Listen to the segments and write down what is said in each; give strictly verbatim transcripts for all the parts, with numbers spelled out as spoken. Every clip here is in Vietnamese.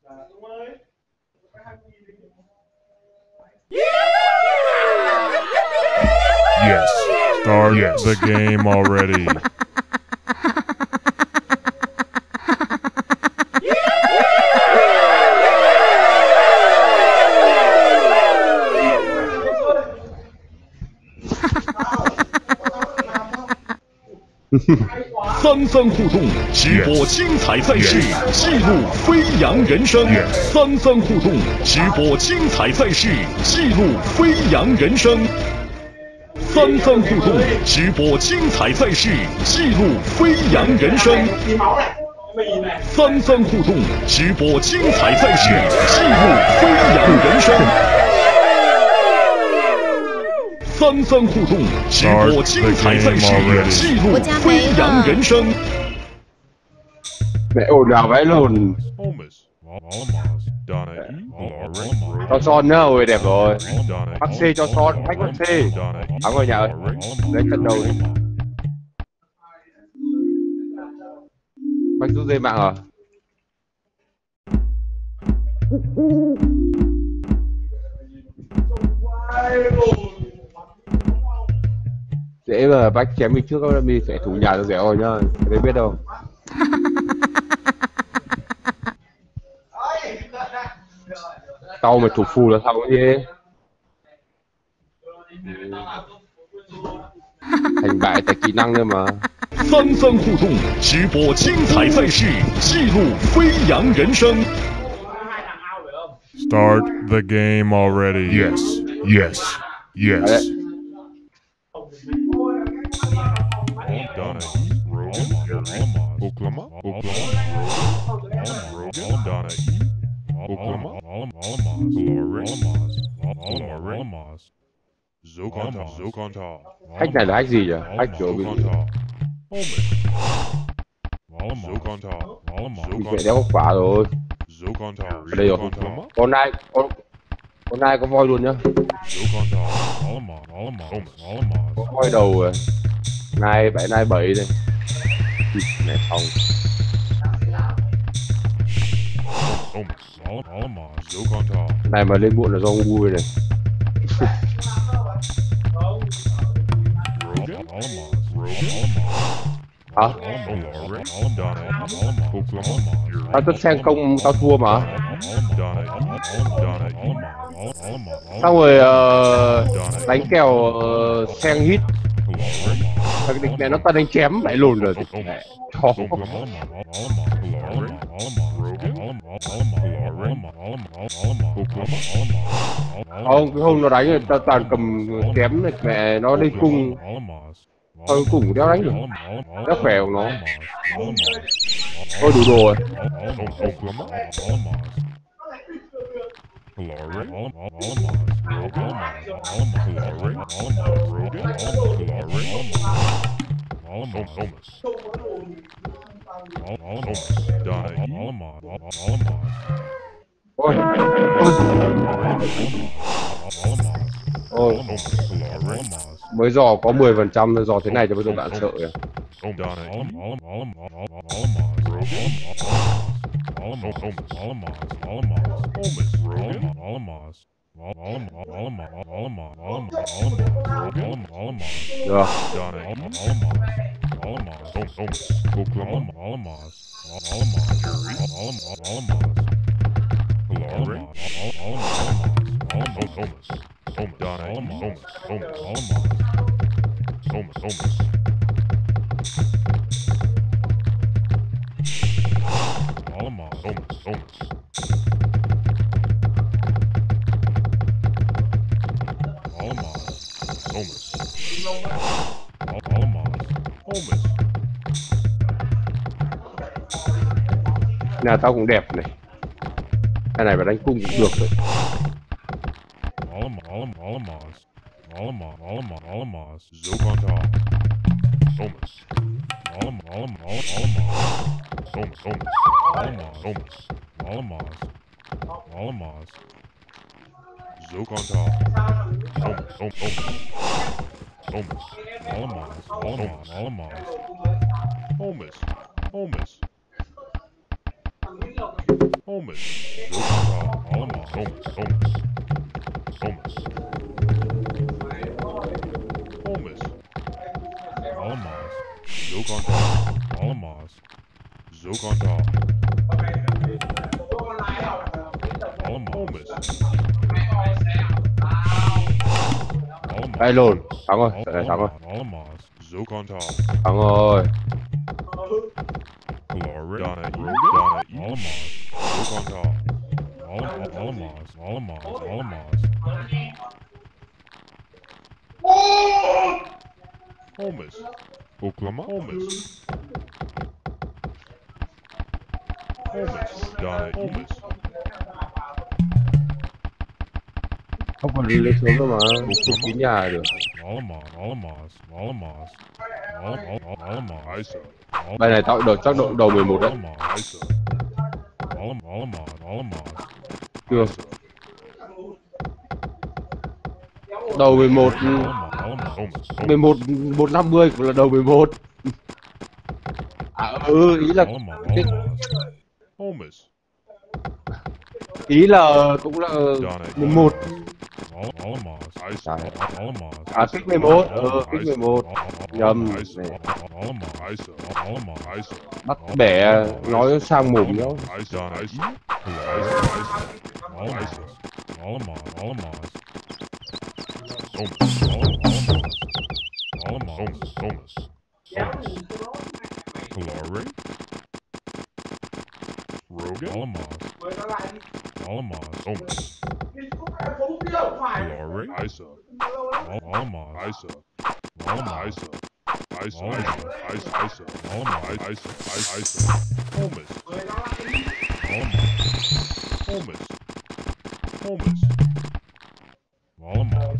Yes. Start yes. the game already. 三三互动，直播精彩赛事，记录飞扬人生。三三互动，直播精彩赛事，记录飞扬人生。三三互动，直播精彩赛事，记录飞扬人生。三三互动，直播精彩赛事，记录飞扬人生。三三互动，直播精彩赛事，记录飞扬人生。 Mẹ ồn ào vãi lồn. Cho son nữa rồi, đẹp rồi. Bắt xe cho son, bắt bắt xe. Thắng rồi nhà ơi. Lấy cân đầu đi. Bác rút dây mạng à? Dễ mà bác chém mình trước đó mình phải thủ nhà cho dẻo rồi nhá. Cái đấy biết đâu. Tao mà thủ phù là sao cái gì? Thành bại tại kỹ năng nữa mà. 三三互动，直播精彩赛事，记录飞扬人生。 Start the game already. Yes. Yes. Yes. Oklahoma, Oklahoma, Oklahoma, Zokonta, Zokonta. Hack này là hack gì vậy? Hack kiểu bị bị mẹ đéo quả rồi. Ở đây rồi. Con này, con con này có voi luôn nhá. Có voi đầu rồi. Nai bảy nai bảy đây. Mẹ xong. Này mà lên muộn là do ngu này. Hả? Tao tất sang công tao thua mà. Xong rồi uh, đánh kèo uh, sen hit. Thằng địch mẹ nó ta đánh chém lại lùn rồi. Mẹ. Không, cái hôm nó đánh rồi tao toàn cầm chém này mẹ nó đi cung. Thôi cùng đéo đánh được. Đéo khỏe của nó. Thôi đủ đồ rồi. Ôi. Ôi. Mới dò có mười phần trăm dò thế này cho bây giờ bạn sợ kìa. Nhà tao cũng đẹp này. Cái này phải đánh cung cũng được rồi. Holmes. Zocontal. Alamos. Holmes. Holmes. Holmes. Holmes. Alamos. Zocontal. Alamos. Zocontal. Alamos. Đây luôn, thắng rồi, đây thắng rồi. Alamos. Zocontal. Thắng rồi. Glory. Donna E. Donna E. Alamos. Zocontal. Alamos. Alamos. Alamos. Holmes. Oklahoma. Holmes. Holmes. Donna E. Holmes. Không còn đi lên xuống đâu mà, không kín nhà được. Alamos. Alamos. Alamos. Alamos. Isa. Bài này tạo được chắc độ đầu mười một đấy. Isa. Alamos. Alamos. Chưa. Đầu mười một. mười một một năm mươi cũng là đầu mười một. À ừ, ý là cái... ý là cũng là mười một. À kích mười một, ờ kích mười một. Nhầm này. Bắt bẻ nói sang mồm nhau. Glory. Rogan. Alamos. Alamos. Holmes. Glory. Isa. Alamos. Isa. Alamos. Isa. Isa. Isa. Isa. Alamos. Isa. Isa. Isa. Holmes. Alamos. Holmes. Holmes. Alamos.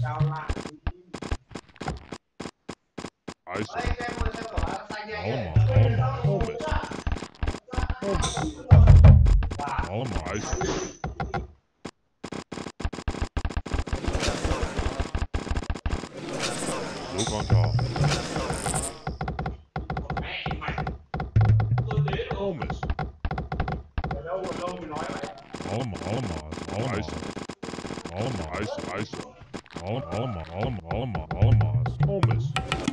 Isa. Alamos. Alamos. Holmes. Holmes. Alamos. Isa. Zocontal. Holmes. Alamos. Alamos. Alamos. Alamos. Isa. Isa. Alamos. Alamos. Alamos. Alamos. Holmes.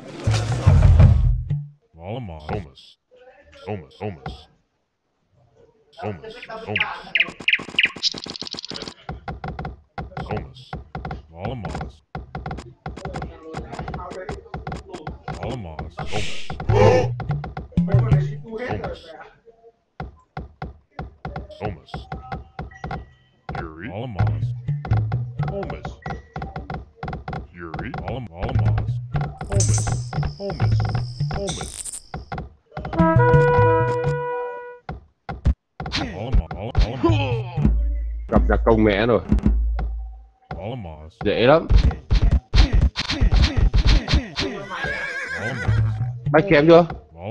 Alamos. Holmes. Holmes. Holmes. Holmes. Holmes. Holmes. Alamos. Alamos. Holmes. Holmes. Holmes. Yuri. Alamos. Holmes. Yuri. Alam Alamos. Holmes. Holmes. Holmes. Gặp nhạc công mẽ rồi. Dễ lắm. Bách kém chưa?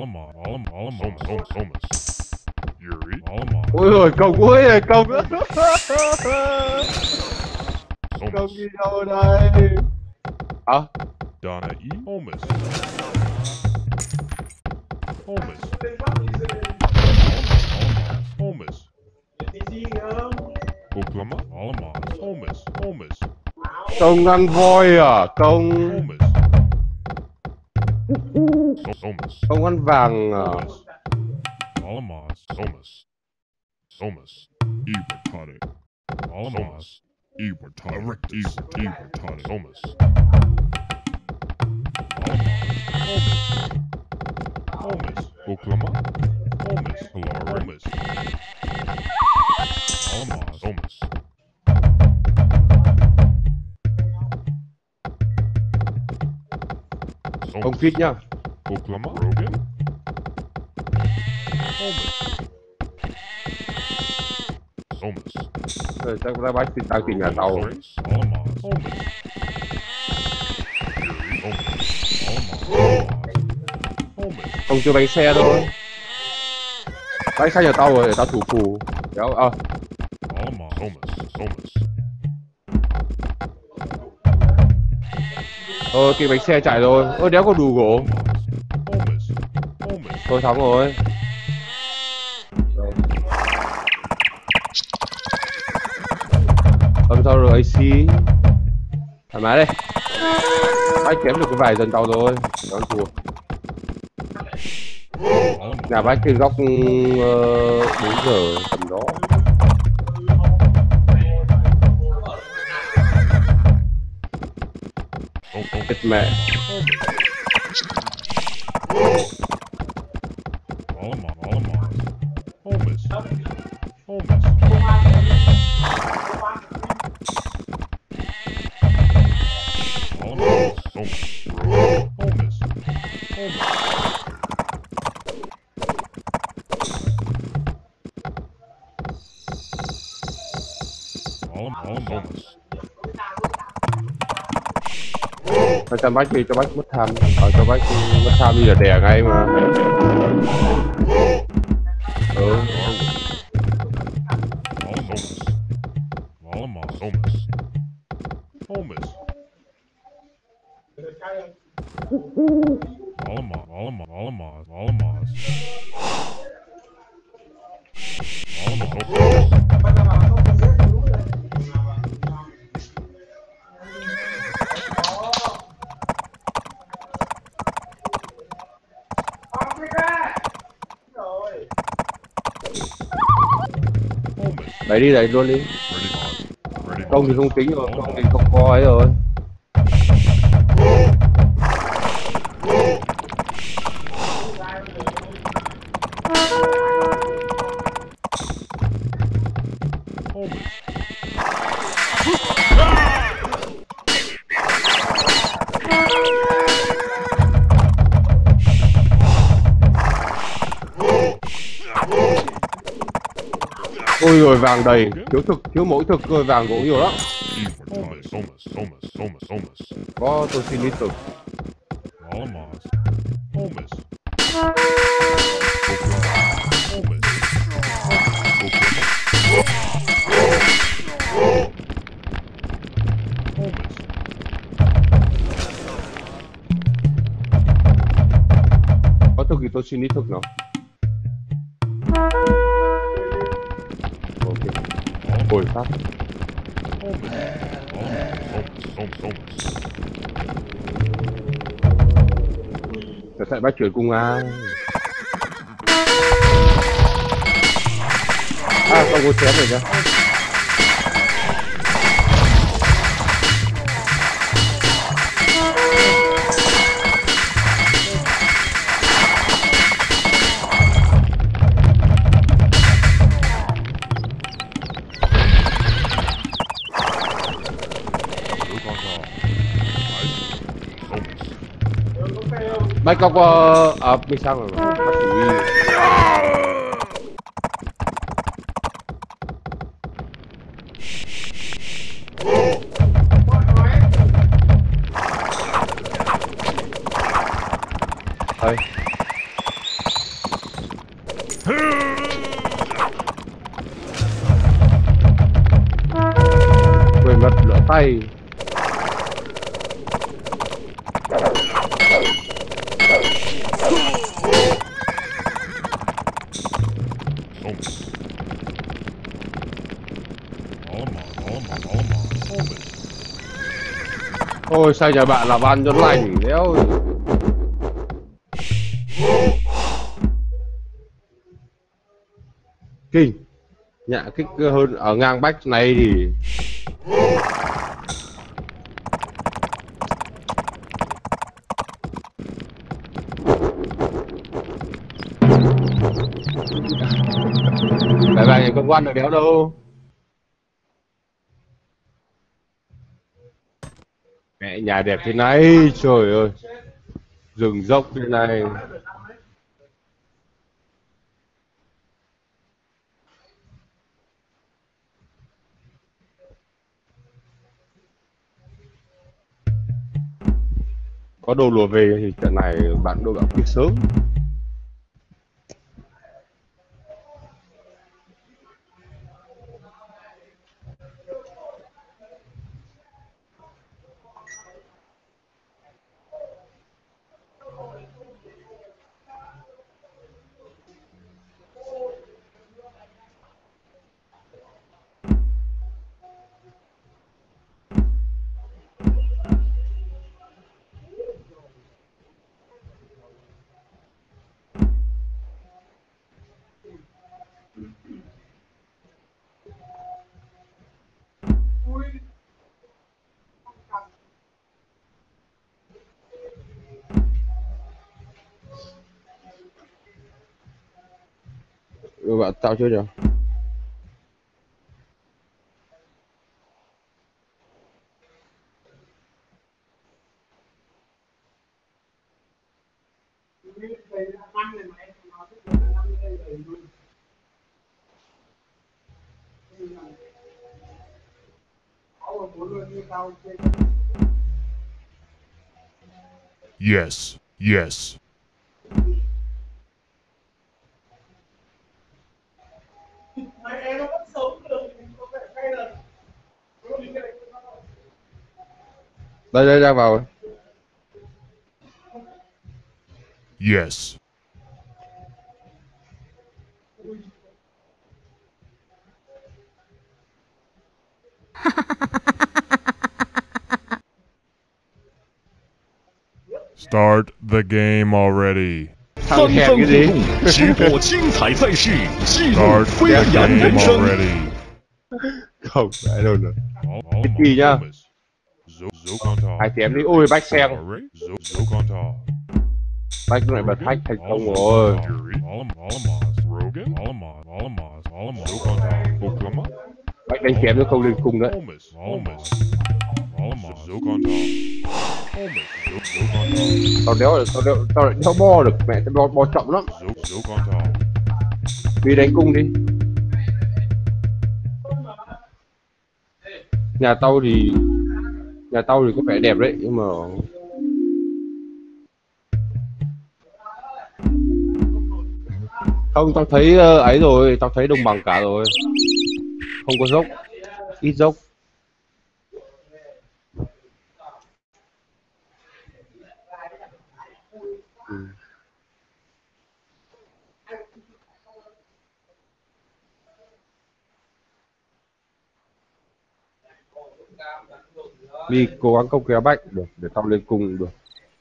Ôi rồi công ôi rồi công. Công đi đâu đây? Hả? Donna E. Holmes. Holmes. Holmes. Oklahoma. Alamos. Holmes. Holmes. Công ăn voi à? Công... Holmes. Holmes. Công ăn vàng à? Alamos. Holmes. Holmes. Ebertonic. Alamos. Ebertonic. Ebertonic. Holmes. Holmes. Oklahoma. Holmes. Holmes. Alamos. Holmes. Ông fit nhá. Oklahoma. Rogan. Holmes. Holmes. Rồi chắc ra bách thì đang tìm nhà tàu. Alamos. Holmes. Holmes. Alamos. Holmes. Không chưa bánh xe thôi. Bánh xe nhà tàu rồi để tao thủ phù. Kéo à. Alamos. Holmes. Holmes. Ờ cái bánh xe chạy rồi. Ơ đéo có đủ gỗ. Holmes. Holmes. Tôi thắng rồi. Rồi. trăm sau rồi a xê. Thoải mái đây. Bách kém được cái vài dần tàu rồi. Đó thua. Nhà bách trên góc bốn giờ tầm đó. Chết mẹ. Cho cho bách đi, cho bách mất tham, ờ, cho bách mất tham đi là đẻ ngay mà. Ừ. Đấy đi đấy luôn đi. Công thì không tính rồi, công thì không có ấy rồi. Ôi rồi vàng đầy, thiếu thực, thiếu mỗi thực rồi vàng cũng nhiều lắm. Có tôi xin ít thực. Có thực thì tôi xin ít thực nào. Hồi phát. Để tại bác chuyển cung A. À không có chém rồi nhá. Bách có có à mình sao rồi bác chủ y. Thôi quên mất lửa tay. Ôi sao nhà bạn làm ăn cho lành đéo. Kinh nhạ kích hơn ở ngang bách này thì bài bài này con quan được đéo đâu. Mẹ nhà đẹp thế này, trời ơi, rừng dốc thế này. Có đồ lùa về thì trận này bạn đồ gạo quyết sớm. Ừ, bạn tạo chưa nhỉ? Yes, yes. Đây đây ra vào. Yes. Start the game already. 三番互动，直播精彩赛事，记录 Start 飞 the 扬 game 人生。 already. Không, phải đâu nữa. All, all Cái gì nhá? Hai chém đi, ôi bách xem. Bách lại bật hack thành công rồi. Bách đánh chém nó không lên cung đấy. Tao đéo, tao đéo, tao lại đéo bo được, mẹ tao bo, bo chậm lắm. Đi đánh cung đi. Nhà tao thì nhà tao thì có vẻ đẹp đấy, nhưng mà không, tao thấy uh, ấy rồi, tao thấy đồng bằng cả rồi, không có dốc, ít dốc. Ừ. Đi cố gắng công kéo bách được để tao lên cung được.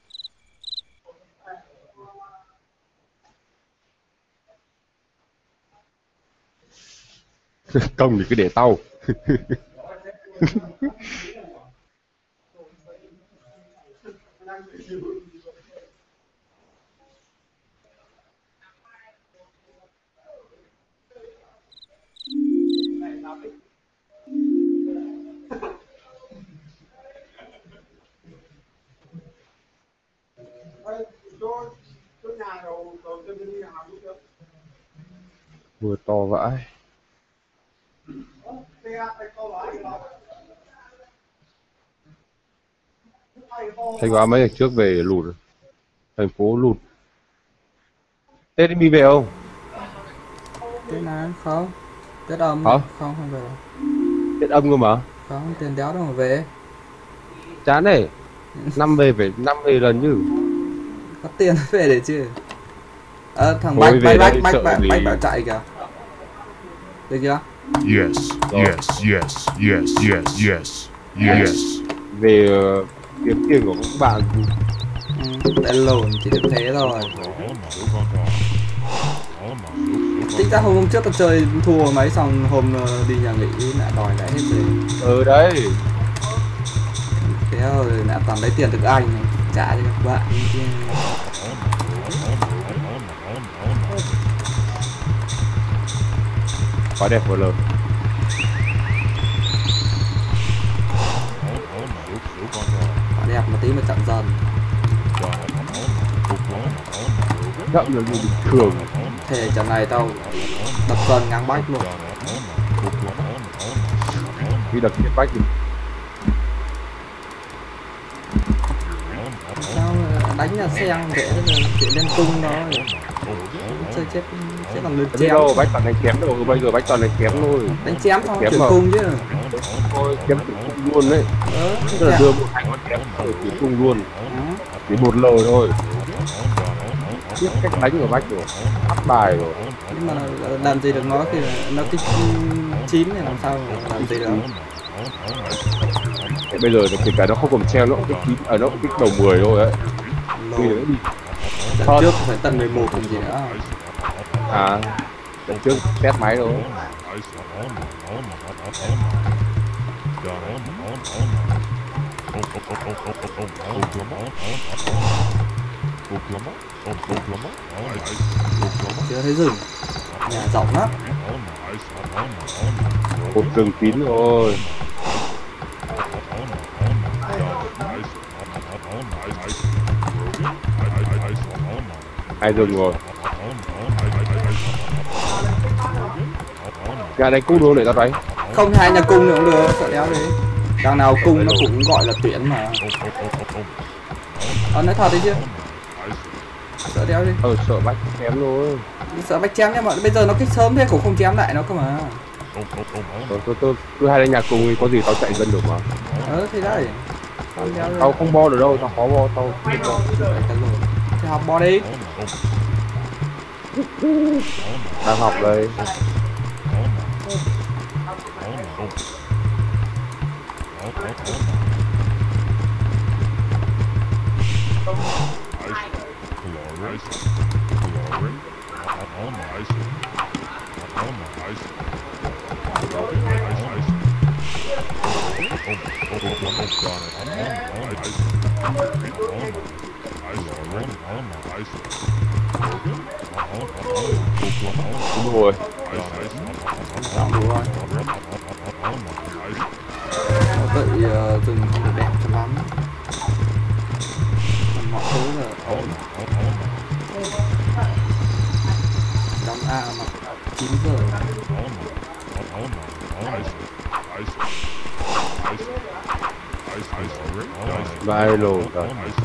Công thì cứ để tao. Vừa to vãi. Thanh Hóa mấy ngày trước về lụt, thành phố lụt. Tết đi về không? Tết này không, Tết âm hả? Không, không về. Tết âm cơ mà. Không, tiền đéo đâu mà về. Chán này, năm về phải năm về lần chứ. Có tiền về để chứ. Ờ, thằng Thôi Bách, Bách, Bách, đây, Bách, sợ Bách, gì? Bách bảo chạy kìa. Được chưa? Yes, yes, yes, yes, yes, yes, yes. Về uh, kiếm tiền của các bạn. Ừ, để lộn chỉ được thế thôi. Tính ra hôm trước tao chơi thua mấy xong hôm uh, đi nhà nghỉ lại đòi lại hết rồi. Ừ đấy. Thế rồi lại toàn lấy tiền từ anh này, trả cho các bạn chứ. Quá đẹp vừa lớn. Quá đẹp một tí mà chậm dần. Chậm là bình thường. Thế trận này tao đập dần ngang Bách luôn. Khi đập chết Bách thì Sao đánh là sen để chuyện lên cung đó. Chơi chết chết còn lượt biết chém. đâu Bách toàn đánh chém đâu, bây giờ Bách toàn đánh chém thôi. Đánh chém xong Chém chuyển mà. cung chứ. Thôi chém chuyển cung luôn đấy. Ờ, Tức là đưa một thành con chém rồi chuyển cung luôn. Chỉ một lời thôi. Biết cách đánh của Bách rồi, áp bài rồi. nhưng mà làm gì được nó thì nó kích chín thì làm sao mà làm gì được. Thế bây giờ kể cả nó không còn treo, nó cũng kích chín, ở nó cũng kích đầu mười thôi đấy. Thì nó đi. Trận trước phải tận mười một còn gì nữa. À, lần trước test máy thôi. Chưa thấy dừng. Nhà rộng lắm. Cột rừng kín rồi. Hai rừng rồi. Nhà này cung luôn để tao đánh. Không, hai nhà cung nữa cũng được, sợ đéo đi. Đằng nào cung nó cũng gọi là tuyển mà. Ờ, nói thật đấy chứ. Sợ đéo đi. Ờ, sợ bách chém rồi. Sợ bách chém nhưng mà bây giờ nó kích sớm thế cũng không chém lại nó cơ mà. Ờ, tôi tôi cứ hai lên nhà cùng thì có gì tao chạy dân được mà. Ờ, thì đấy. Tao không bo được đâu, tao khó bo, tao không bo. Thì học bo đi. Đang học đây. Đúng rồi. Xong đúng rồi. Vậy uh, rừng không được đẹp cho lắm. Còn mọi thứ là ổn. Đóng A mà chín giờ. Vài lô rồi.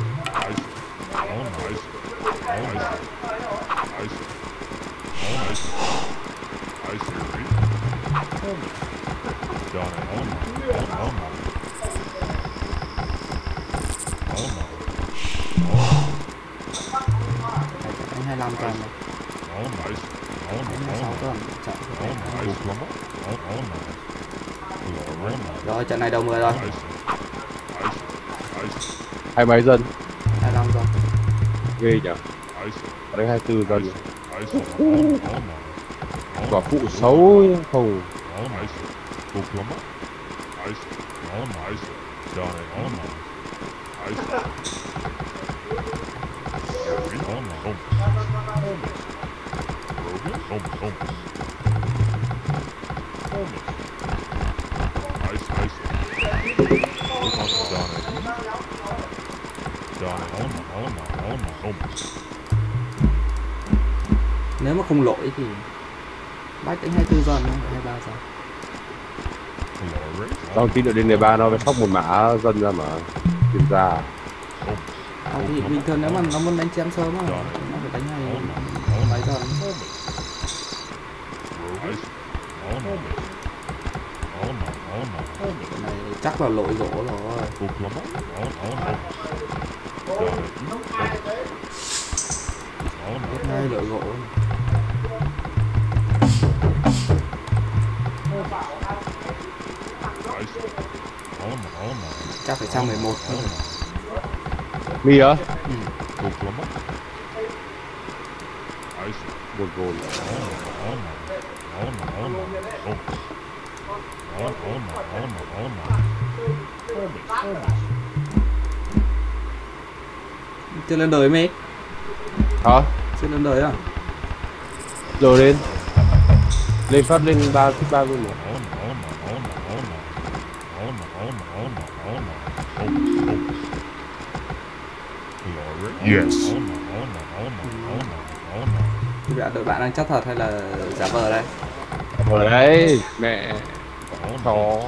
Anh hai mươi lăm tuần này. hai mươi sáu tuần. Rồi trận này đầu mười rồi. Hai mấy dân? hai mươi lăm tuần. Ghê nhỉ? Đấy hai mươi tư dân. Quả phụ xấu không. Nếu mà không lỗi thì bách tính hai mươi tư giờ nữa, hai mươi ba giờ. Tao tí nữa đến đề ba nó phải sóc một mã dân ra mà tìm ra. À, thì bình thường nếu mà nó muốn đánh chém sớm mà nó phải đánh hay mấy giờ. Cái này chắc là lỗi rổ rồi. Biết ngay lỗi rổ. Chắc phải sang mười một thôi. Mi á? Ừ. Một gồn. Chưa lên đời mấy? Hả? Chưa lên đời à? Rồi lên. Lên phát lên ba thích ba luôn rồi. Yes. Bạn đội bạn đang chắc thật hay là giả vờ đây? Ở đấy, mẹ. Chó.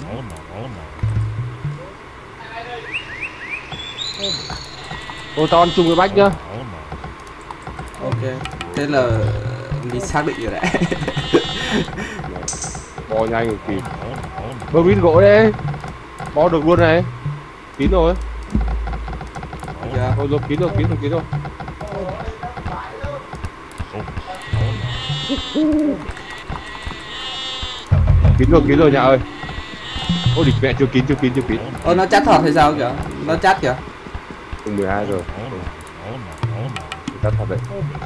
Ô tao ăn chung với bách nhá. Ok, thế là mình xác định rồi đấy. Bò nhanh cực kỳ. Bơ mít gỗ đấy. Bò được luôn này. Kín rồi. Dạ. Thôi rồi, kín rồi, kín rồi, kín rồi. Kín rồi, kín rồi nhà ơi. Ôi địch mẹ chưa kín, chưa kín, chưa kín. Ơ nó chát thật hay sao kìa? Nó chát kìa. Cùng mười hai rồi. Chát thật đấy.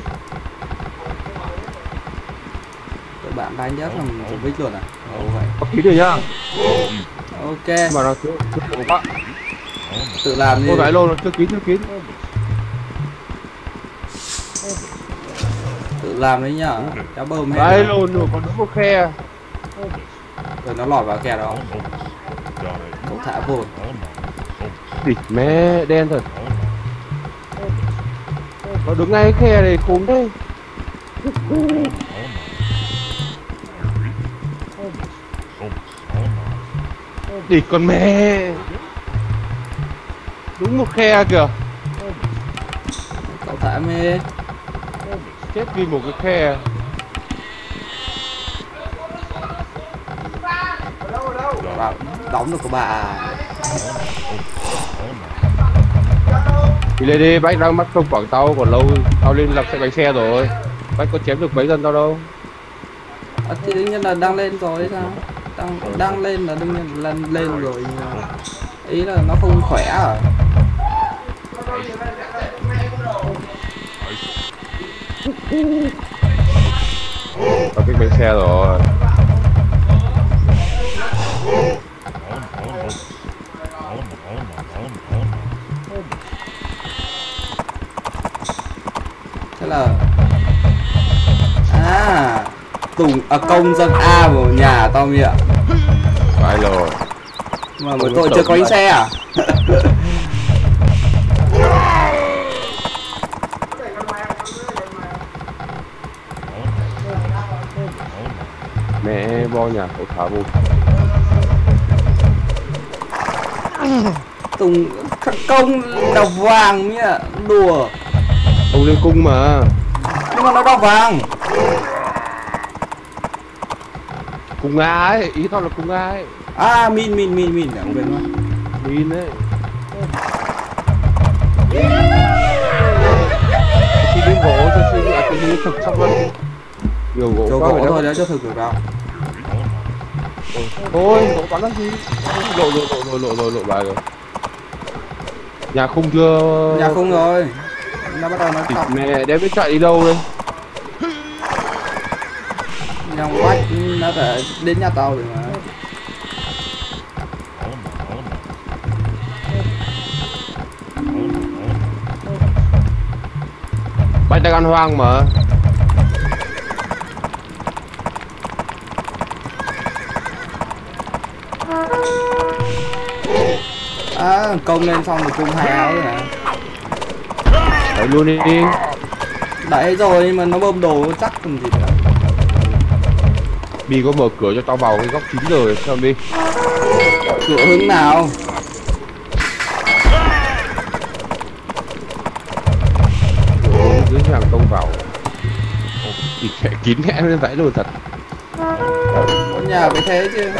Các bạn đánh nhất là dùng bích luôn à? Ồ vậy. Có kín rồi nhá. Ok. Mà nó chưa chưa quá. Tự làm đi. Cô gái lô nó chưa kín, chưa kín. Tự làm đấy nhá. Cháu bơm hết. Đây lồn rồi còn đúng một khe. Rồi nó lọt vào khe đó. Cậu thả vồn. Địt mẹ đen thật. Nó đứng ngay cái khe này khốn thế. Địt con mẹ. Đúng một khe kìa. Cậu thả mê. Chết vì một cái khe. Bảo đóng được của bà. Đi lên đi, bách đang mắc công quảng tao còn lâu. Tao lên lập xe bánh xe rồi. Bách có chém được mấy dân tao đâu. À, thì đương nhiên là đang lên rồi sao? Đang, đang lên là đương nhiên là lên rồi. Ý là nó không khỏe à? Có cái bánh xe rồi. Thế là à Tùng à, công dân A vào nhà tao mi ạ. Phải rồi. Mà với tôi chưa có bánh xe à? Mẹ bo nhà cậu thả vô. Tùng công đọc vàng nhá, đùa. Ông lên cung mà. Nhưng mà nó đọc vàng. Cung A ấy, ý tao là cung A ấy. À min min min min đã quên mất. Min ấy. Xin đến gỗ cho xin à, cái thực sắp luôn. Nhiều gỗ cho quá gỗ rồi thôi đó. đó cho thực được đâu. Thôi, gỗ bắn làm gì? Lộ lộ lộ lộ lộ lộ lộ bài rồi. Nhà không chưa? Nhà không rồi. Nó bắt đầu nó Thịt cọc. mẹ đem biết chạy đi đâu đây? Nhà quách nó phải đến nhà tao rồi mà. Bách đang ăn hoang mà. À công lên xong rồi cung hai áo rồi hả? Đẩy luôn đi. Đấy rồi nhưng mà nó bơm đồ chắc còn gì nữa. Bi có mở cửa cho tao vào cái góc chín rồi xem đi. Cửa hướng nào? Cửa dưới hàng công vào. Thì sẽ kín hẽ lên vãi luôn thật. Con nhà phải thế chứ.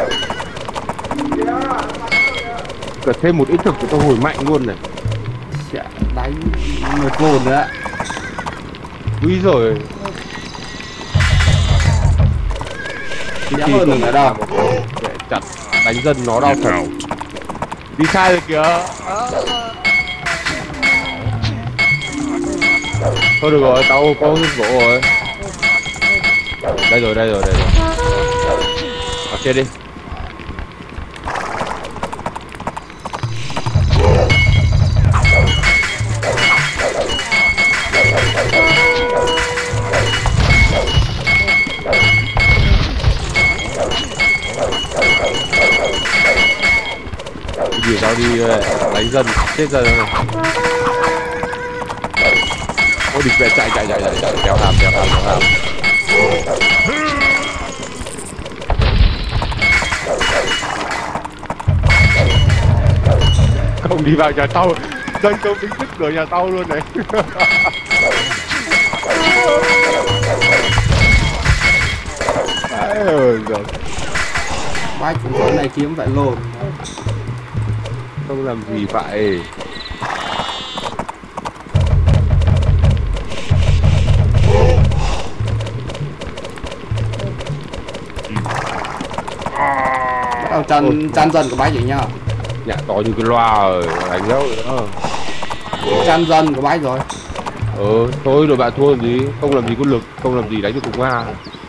Cần thêm một ít thực cho tao hồi mạnh luôn này. Chả đánh một vồn nữa. Úi rồi. Dám hơn đừng ở đâu. Để chặt đánh dân nó đau thật. Đi sai rồi kìa. Thôi được rồi, tao có gỗ rồi. Đây rồi, đây rồi, đây rồi. Ở kia đi. Đi tao đi đánh dân, chết dân rồi. Ôi địch về chạy chạy chạy chạy chạy kéo hàm kéo hàm kéo hàm. Không đi vào nhà tao, dân công tính trước cửa nhà tao luôn này. Ôi giời. Bách cũng chỗ này kiếm phải lồn. Không làm gì vậy. Bắt đầu chăn chăn dần của Bách vậy nhá. Nhà to như cái loa rồi, đánh đâu nữa. Chăn dần của Bách rồi. Ừ, thôi rồi bạn thua làm gì, không làm gì có lực, không làm gì đánh được cùng Nga.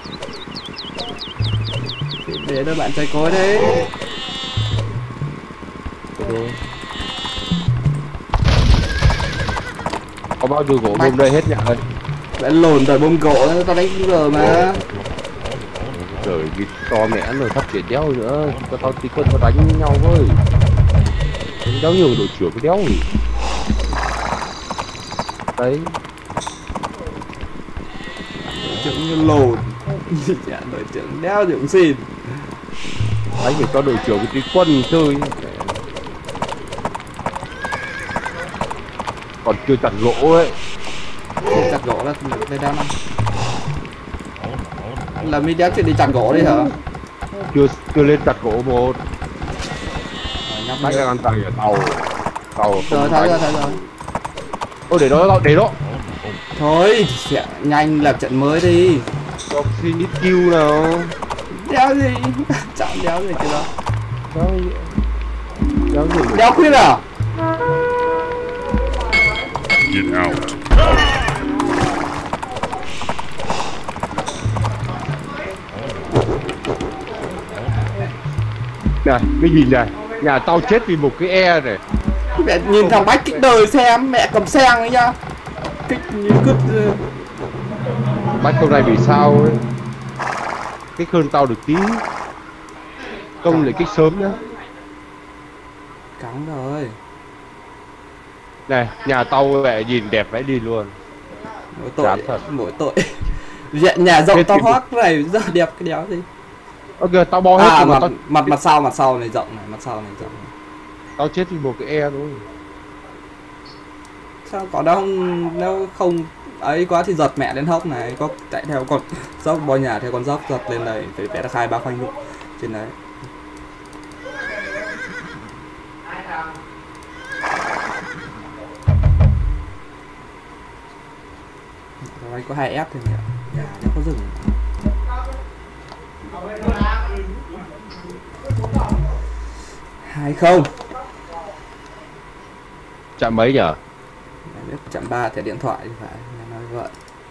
Để đôi bạn chơi cối đấy. Thôi. Có bao nhiêu gỗ bơm đây hết nhà đây. Phải lồn đời bông gỗ tao đánh giờ mà. Trời cái to mẹ rồi sắp chết đéo nữa, cho tao tí quân tao đánh nhau với. Đánh đéo nhiều đội trưởng cái đéo gì. Đấy. Đội trưởng như lồn. Dạ đội trưởng đéo dưỡng xin. Đánh phải cho đội trưởng cái tí quân chơi. Còn chưa chặt gỗ ấy. Chặt gỗ là đây đéo năm. Là mi đéo chuyện đi chặt gỗ đi hả? Chưa chưa lên chặt gỗ một. Bác đang ăn tay ở tàu. Tàu rồi thôi rồi thôi rồi. Ôi để đó để đó. Thôi sẽ nhanh lập trận mới đi. Cho xin ít kill nào. Đéo gì? Chẳng đéo gì cái đó. Đéo gì? Đéo gì? Đéo khuyết à? Get out. Này, cái nhìn này, nhà tao chết vì một cái e này. Mẹ nhìn thằng Bách kích đời xem, mẹ cầm xeng ấy nhá. Kích như cứt. Bách câu này vì sao ấy. Kích hơn tao được tí. Công lại kích sớm nhá. Cắn rồi. Này, nhà tao mẹ nhìn đẹp vãi đi luôn. Mỗi tội, mỗi tội. Nhà rộng tao hoác này, giờ đẹp cái đéo gì. Ok, tao bo hết à, mặt, tao... mặt mặt sau mặt sau này rộng này, mặt sau này rộng này. Tao chết vì một cái e thôi. Sao có đâu không, nếu không ấy quá thì giật mẹ lên hốc này, có chạy theo con dốc bò nhà theo con dốc giật lên đây phải vẽ được hai ba khoanh vụ trên đấy. Đây có hai ép thôi nhỉ, nhà nó có rừng. Hai không. Chạm mấy nhở? Chạm ba thẻ điện thoại thì phải nói vậy.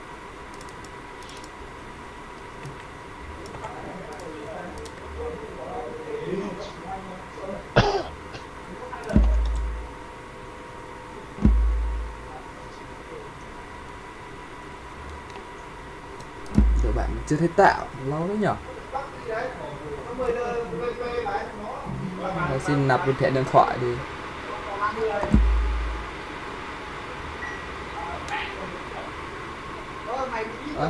Rồi bạn chưa thấy tạo lâu đấy nhở. Rồi xin nạp một thẻ điện thoại đi. À.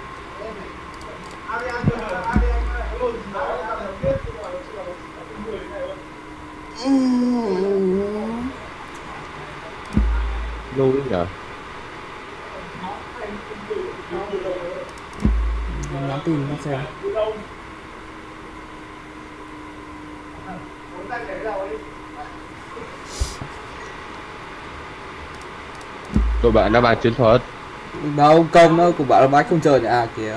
Lâu đấy nhở? Nhắn tin nó xem. Tụi bạn đã bàn chiến thuật. Đâu công đâu, của bạn là bác không chờ nhỉ, à kìa.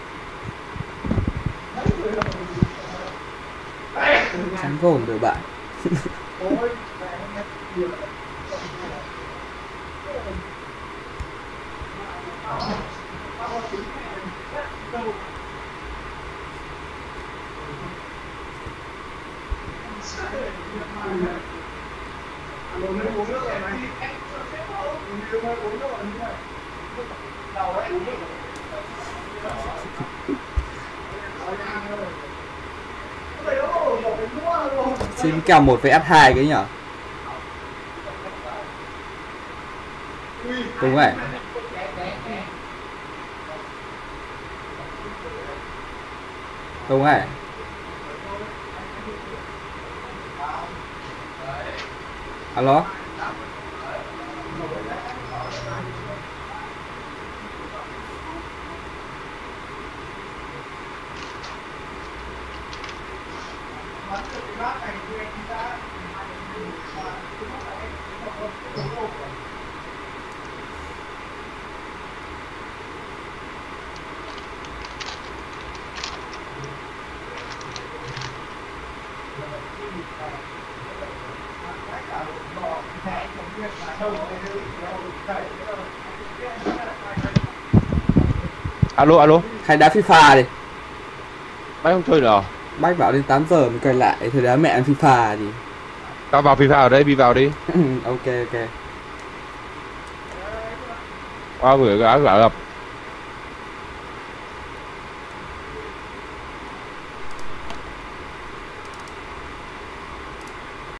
Trắng gồn rồi bạn. Xin kèo một với ép hai cái nhở. Đúng vậy. Đúng vậy. Alo. Alo alo. Hay đá FIFA đi. Bác không chơi nữa. Bác bảo đến tám giờ mới quay lại, thôi đá mẹ ăn FIFA đi. Tao vào FIFA ở đây, đi vào đi. Ok ok. Qua gửi gã gã gặp.